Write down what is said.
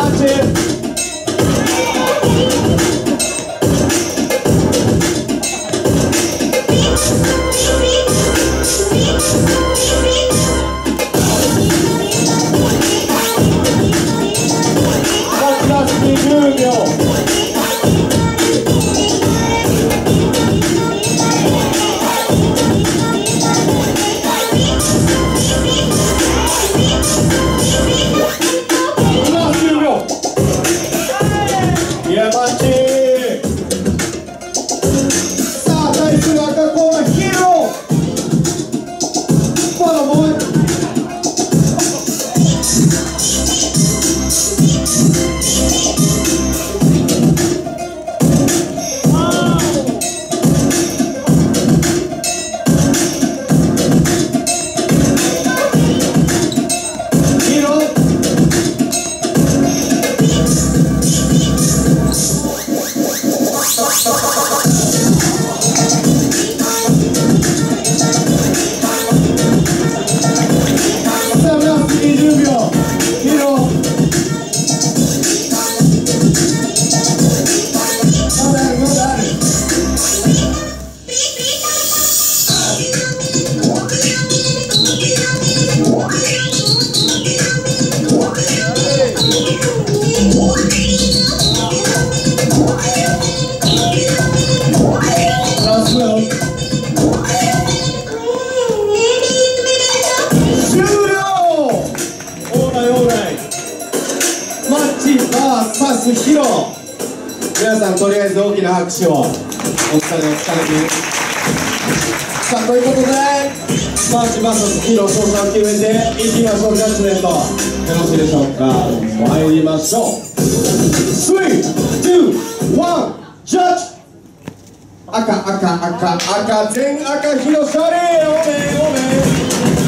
ヒロ、皆さんとりあえず大きな拍手をお疲れさあ、ということでマーチ VS ヒロ勝者を決めていきましょう。ジャッジメントよろしいでしょうか。参りましょう。3、2、1、ジャッジ。赤、全赤ヒロ勝利。おめ